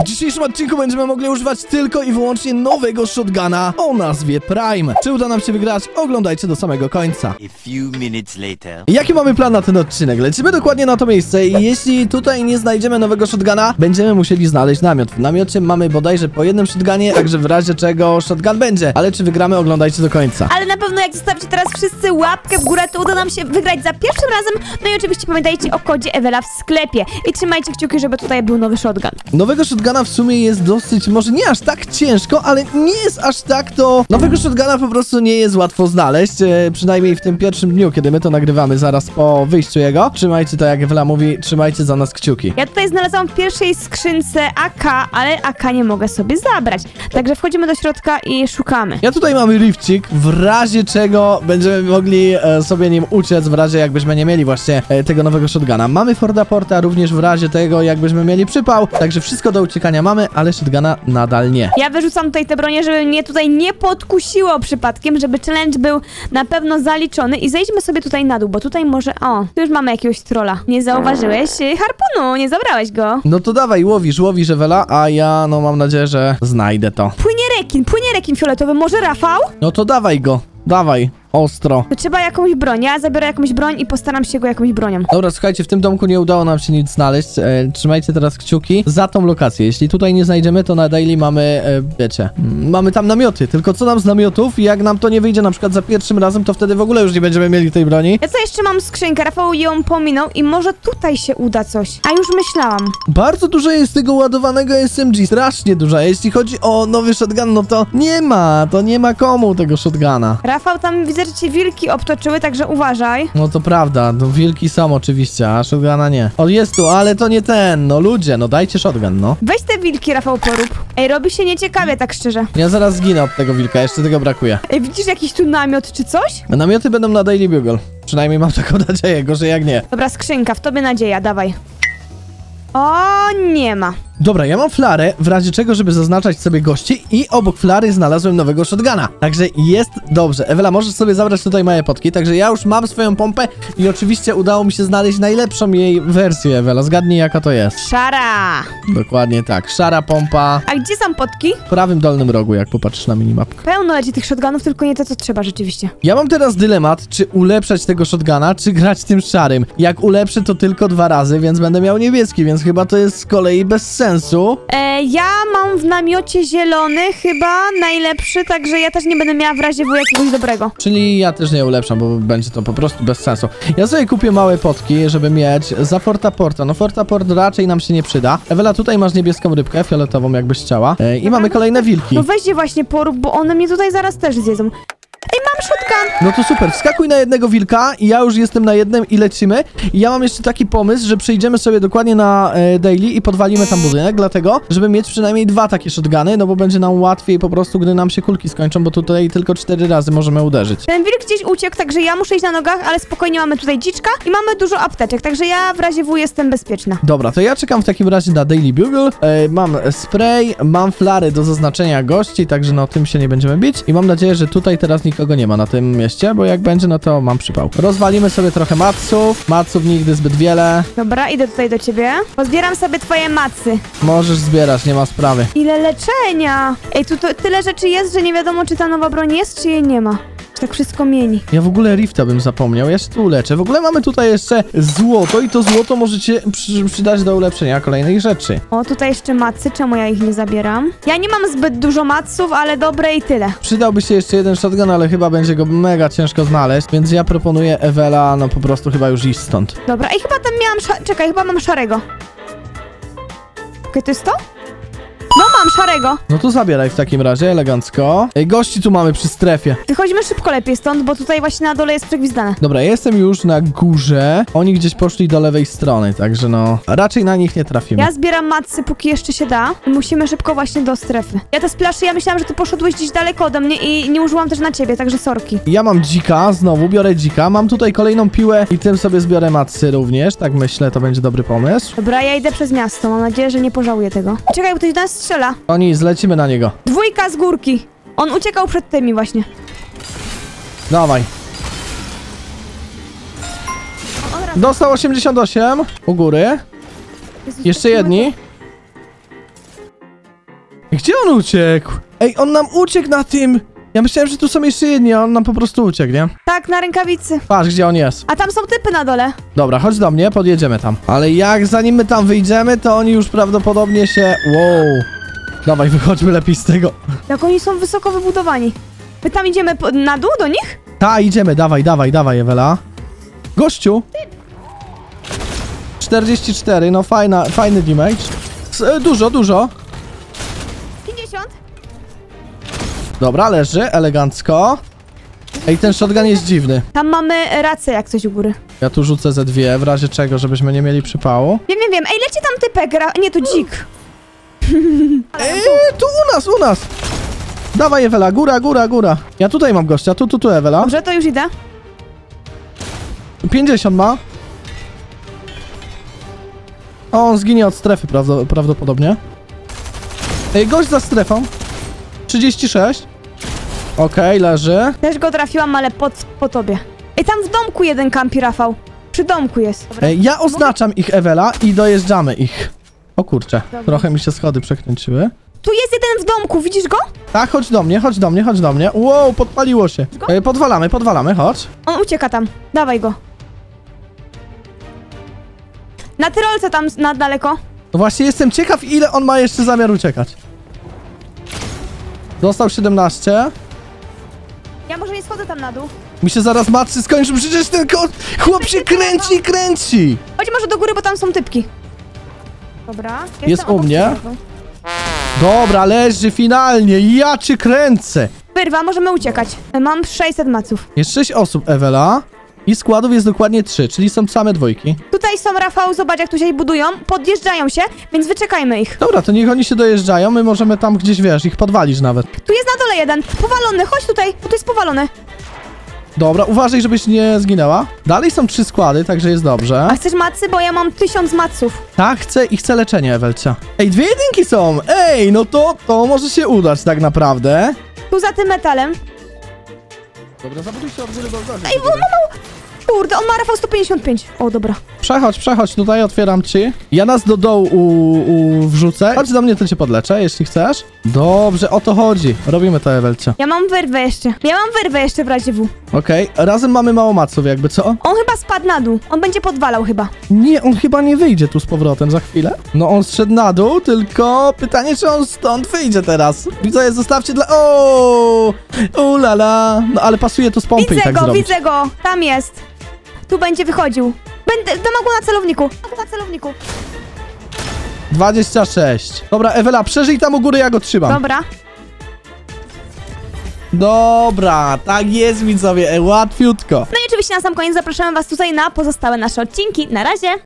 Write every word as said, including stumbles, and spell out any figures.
W dzisiejszym odcinku będziemy mogli używać tylko i wyłącznie nowego shotguna o nazwie Prime. Czy uda nam się wygrać? Oglądajcie do samego końca. A few minutes later. Jaki mamy plan na ten odcinek? Lecimy dokładnie na to miejsce i jeśli tutaj nie znajdziemy nowego shotguna, będziemy musieli znaleźć namiot. W namiocie mamy bodajże po jednym shotgunie, także w razie czego shotgun będzie. Ale czy wygramy? Oglądajcie do końca. Ale na pewno jak zostawicie teraz wszyscy łapkę w górę, to uda nam się wygrać za pierwszym razem. No i oczywiście pamiętajcie o kodzie Ewela w sklepie. I trzymajcie kciuki, żeby tutaj był nowy shotgun. Nowego shotguna w sumie jest dosyć, może nie aż tak ciężko, ale nie jest aż tak to... Nowego shotguna po prostu nie jest łatwo znaleźć, e, przynajmniej w tym pierwszym dniu, kiedy my to nagrywamy, zaraz po wyjściu jego. Trzymajcie to, jak Ewela mówi, trzymajcie za nas kciuki. Ja tutaj znalazłam w pierwszej skrzynce A K, ale A K nie mogę sobie zabrać. Także wchodzimy do środka i szukamy. Ja tutaj mamy rifcik, w razie czego będziemy mogli e, sobie nim uciec, w razie jakbyśmy nie mieli właśnie e, tego nowego shotguna. Mamy Forda Porta również w razie tego, jakbyśmy mieli przypał, także wszystko do uciekania mamy, ale shotguna nadal nie. Ja wyrzucam tutaj te bronie, żeby mnie tutaj nie podkusiło przypadkiem, żeby challenge był na pewno zaliczony i zejdźmy sobie tutaj na dół, bo tutaj może... O, tu już mamy jakiegoś trolla. Nie zauważyłeś harpunu, nie zabrałeś go. No to dawaj, łowisz, łowisz Ewela, a ja no mam nadzieję, że znajdę to. Płynie rekin, płynie rekin fioletowy, może Rafał? No to dawaj go, dawaj. Ostro. To trzeba jakąś broń. Ja zabiorę jakąś broń i postaram się go jakąś bronią. Dobra, słuchajcie, w tym domku nie udało nam się nic znaleźć. E, trzymajcie teraz kciuki za tą lokację. Jeśli tutaj nie znajdziemy, to na daily mamy, e, wiecie, mm, mamy tam namioty. Tylko co nam z namiotów? I jak nam to nie wyjdzie na przykład za pierwszym razem, to wtedy w ogóle już nie będziemy mieli tej broni. Ja tutaj jeszcze mam skrzynkę. Rafał ją pominął i może tutaj się uda coś. A już myślałam. Bardzo dużo jest tego ładowanego S M G. Strasznie dużo. Jeśli chodzi o nowy shotgun, no to nie ma. To nie ma komu tego shotguna. Rafał, tam widzę, że cię wilki obtoczyły, także uważaj. No to prawda, no wilki są oczywiście, a shotguna nie. O, jest tu, ale to nie ten, no ludzie, no dajcie shotgun, no. Weź te wilki, Rafał, porób. Ej, robi się nieciekawie, tak szczerze. Ja zaraz zginę od tego wilka, jeszcze tego brakuje. Ej, widzisz jakiś tu namiot czy coś? Namioty będą na Daily Bugle. Przynajmniej mam taką nadzieję, gorzej jak nie. Dobra, skrzynka, w tobie nadzieja, dawaj. O, nie ma. Dobra, ja mam flarę, w razie czego, żeby zaznaczać sobie gości i obok flary znalazłem nowego shotguna. Także jest dobrze. Ewela, możesz sobie zabrać tutaj moje potki, także ja już mam swoją pompę i oczywiście udało mi się znaleźć najlepszą jej wersję, Ewela. Zgadnij, jaka to jest. Szara. Dokładnie tak. Szara pompa. A gdzie są potki? W prawym dolnym rogu, jak popatrzysz na minimapkę. Pełno leci tych shotgunów, tylko nie to, co trzeba rzeczywiście. Ja mam teraz dylemat, czy ulepszać tego shotguna, czy grać tym szarym. Jak ulepszę, to tylko dwa razy, więc będę miał niebieski, więc chyba to jest z kolei bez sensu. E, ja mam w namiocie zielony chyba najlepszy, także ja też nie będę miała w razie W jakiegoś dobrego. Czyli ja też nie ulepszam, bo będzie to po prostu bez sensu. Ja sobie kupię małe potki, żeby mieć za Forda Porta. No Forda Port raczej nam się nie przyda. Ewela, tutaj masz niebieską rybkę, fioletową jakbyś chciała. E, I mamy kolejne wilki. No weź je właśnie porób, bo one mnie tutaj zaraz też zjedzą. Ej, mam shotgun! No to super, wskakuj na jednego wilka i ja już jestem na jednym i lecimy. I ja mam jeszcze taki pomysł, że przejdziemy sobie dokładnie na e, daily i podwalimy tam budynek, dlatego, żeby mieć przynajmniej dwa takie shotguny, no bo będzie nam łatwiej po prostu, gdy nam się kulki skończą, bo tutaj tylko cztery razy możemy uderzyć. Ten wilk gdzieś uciekł, także ja muszę iść na nogach, ale spokojnie, mamy tutaj dziczka i mamy dużo apteczek, także ja w razie W jestem bezpieczna. Dobra, to ja czekam w takim razie na Daily Bugle. E, mam spray, mam flary do zaznaczenia gości, także no tym się nie będziemy bić. I mam nadzieję, że tutaj teraz nikogo nie ma na tym mieście, bo jak będzie, no to mam przypał. Rozwalimy sobie trochę maców. Maców nigdy zbyt wiele. Dobra, idę tutaj do ciebie. Pozbieram sobie twoje macy. Możesz zbierać, nie ma sprawy. Ile leczenia! Ej, tu to, tyle rzeczy jest, że nie wiadomo, czy ta nowa broń jest, czy jej nie ma. Czy tak wszystko mieni. Ja w ogóle rifta bym zapomniał, ja się tu uleczę. W ogóle mamy tutaj jeszcze złoto i to złoto możecie przy, przydać do ulepszenia kolejnych rzeczy. O, tutaj jeszcze macy, czemu ja ich nie zabieram? Ja nie mam zbyt dużo maców, ale dobre i tyle. Przydałby się jeszcze jeden shotgun, ale chyba będzie go mega ciężko znaleźć, więc ja proponuję Ewela, no po prostu chyba już iść stąd. Dobra, i chyba tam miałam sza... Czekaj, chyba mam szarego. Okej, okay, to jest to? No mam szarego. No to zabieraj w takim razie, elegancko. Ej, gości tu mamy przy strefie. Wychodzimy szybko lepiej stąd, bo tutaj właśnie na dole jest przegwizdane. Dobra, ja jestem już na górze. Oni gdzieś poszli do lewej strony, także no raczej na nich nie trafimy. Ja zbieram macy, póki jeszcze się da. I musimy szybko właśnie do strefy. Ja te splaszy, ja myślałam, że ty poszedłeś gdzieś daleko ode mnie i nie użyłam też na ciebie, także sorki. Ja mam dzika, znowu biorę dzika. Mam tutaj kolejną piłę i tym sobie zbiorę macy również. Tak myślę, to będzie dobry pomysł. Dobra, ja idę przez miasto. Mam nadzieję, że nie pożałuję tego. Czekaj, bo ktoś do nas strzela. Oni, zlecimy na niego. Dwójka z górki. On uciekał przed tymi właśnie. Dawaj. Dostał osiemdziesiąt osiem u góry. Jezus, Jeszcze jedni. Gdzie on uciekł? Ej, on nam uciekł na tym! Ja myślałem, że tu są jeszcze jedni, a on nam po prostu uciekł, nie? Tak, na rękawicy. Patrz, gdzie on jest. A tam są typy na dole. Dobra, chodź do mnie, podjedziemy tam. Ale jak zanim my tam wyjdziemy, to oni już prawdopodobnie się... Wow. Dawaj, wychodźmy lepiej z tego. Jak oni są wysoko wybudowani. My tam idziemy po, na dół do nich? Ta, idziemy, dawaj, dawaj, dawaj, Ewela. Gościu. czterdzieści cztery, no fajna, fajny damage. S e, dużo, dużo. pięćdziesiąt. Dobra, leży, elegancko. Ej, ten shotgun jest dziwny. Tam mamy rację jak coś u góry. Ja tu rzucę ze dwie, w razie czego, żebyśmy nie mieli przypału. Wiem, wiem, wiem. Ej, leci tam typek. Ra... Nie, to dzik. Ej, tu u nas, u nas. Dawaj, Ewela, góra, góra, góra. Ja tutaj mam gościa, tu, tu, tu, Ewela. Dobrze, to już idę. pięćdziesiąt ma. O, on zginie od strefy prawdo, prawdopodobnie. Ej, gość za strefą. trzydzieści sześć. Okej, leży. Też go trafiłam, ale pod, po tobie. Ej, tam w domku jeden kampi, Rafał. Przy domku jest. Dobra. Ej, ja oznaczam ich, Ewela, i dojeżdżamy ich. O kurczę, Dobra. trochę mi się schody przekręciły. Tu jest jeden w domku, widzisz go? Tak, chodź do mnie, chodź do mnie, chodź do mnie. Wow, podpaliło się. Ej, podwalamy, podwalamy, chodź. On ucieka tam. Dawaj go. Na tyrolce tam na daleko. No właśnie jestem ciekaw, ile on ma jeszcze zamiar uciekać. Dostał siedemnaście. Ja może nie schodzę tam na dół. Mi się zaraz matcy skończy, przecież ten kot, chłop się kręci, kręci. Chodź może do góry, bo tam są typki. Dobra. jestem Jest u obok mnie. strefy. Dobra, leży finalnie, ja cię kręcę. Wyrwa, możemy uciekać. Mam sześćset maców. Jest sześć osób, Ewela. I składów jest dokładnie trzy, czyli są same dwójki. Tutaj są, Rafał, zobacz jak tu się budują. Podjeżdżają się, więc wyczekajmy ich. Dobra, to niech oni się dojeżdżają, my możemy tam gdzieś, wiesz, ich podwalić nawet. Tu jest na dole jeden. Powalony, chodź tutaj, bo tu jest powalony. Dobra, uważaj, żebyś nie zginęła. Dalej są trzy składy, także jest dobrze. A chcesz macy? Bo ja mam tysiąc maców. Tak, chcę i chcę leczenie, Ewelcia. Ej, dwie jedynki są! Ej, no to, to może się udać tak naprawdę. Tu za tym metalem. Dobra, zabuduj się od góry do góry. Ej, bo mamo! Kurde, on ma, Rafał, sto pięćdziesiąt pięć. O, dobra. Przechodź, przechodź, tutaj otwieram ci. Ja nas do dołu u, u, wrzucę. Chodź do mnie, to cię podleczę, jeśli chcesz. Dobrze, o to chodzi. Robimy to, Ewelcia. Ja mam wyrwę jeszcze. Ja mam wyrwę jeszcze w razie W. Okej, razem mamy mało maców, jakby co? On chyba spadł na dół. On będzie podwalał chyba. Nie, on chyba nie wyjdzie tu z powrotem za chwilę. No on zszedł na dół, tylko pytanie, czy on stąd wyjdzie teraz. Widzowie, zostawcie dla... O, ulala. No ale pasuje to z pompy i Widzę tak go, zrobić. widzę go. Tam jest. Tu będzie wychodził. Będę, domogł na celowniku. Na celowniku. dwadzieścia sześć. Dobra, Ewela, przeżyj tam u góry, ja go trzymam. Dobra. Dobra, tak jest, widzowie, e, łatwiutko. No i oczywiście na sam koniec zapraszamy was tutaj na pozostałe nasze odcinki. Na razie.